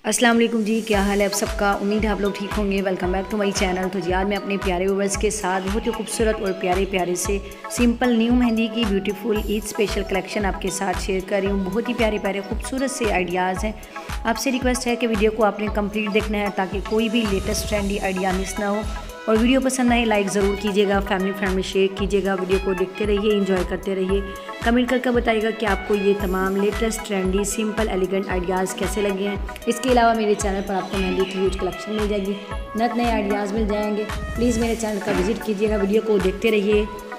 अस्सलाम वालेकुम जी, क्या हाल है आप सबका। उम्मीद है आप लोग ठीक होंगे। Welcome back to my channel. तो जी आज मैं अपने प्यारे व्यूवर्स के साथ बहुत ही खूबसूरत और प्यारे प्यारे से सिंपल न्यू मेहंदी की ब्यूटीफुल ईद स्पेशल कलेक्शन आपके साथ शेयर कर रही हूँ। बहुत ही प्यारे प्यारे खूबसूरत से आइडियाज़ हैं। आपसे रिक्वेस्ट है कि वीडियो को आपने कंप्लीट देखना है ताकि कोई भी लेटेस्ट ट्रेंडी आइडिया मिस ना हो। और वीडियो पसंद आए लाइक ज़रूर कीजिएगा, फैमिली फ्रेंड में शेयर कीजिएगा। वीडियो को देखते रहिए, एंजॉय करते रहिए। कमेंट करके बताइएगा कि आपको ये तमाम latest trendy simple elegant ideas कैसे लगे हैं। इसके अलावा मेरे चैनल पर आपको मेहंदी की ह्यूज कलेक्शन मिल जाएगी, नए नए आइडियाज़ मिल जाएंगे। प्लीज़ मेरे चैनल का विजिट कीजिएगा, वीडियो को देखते रहिए।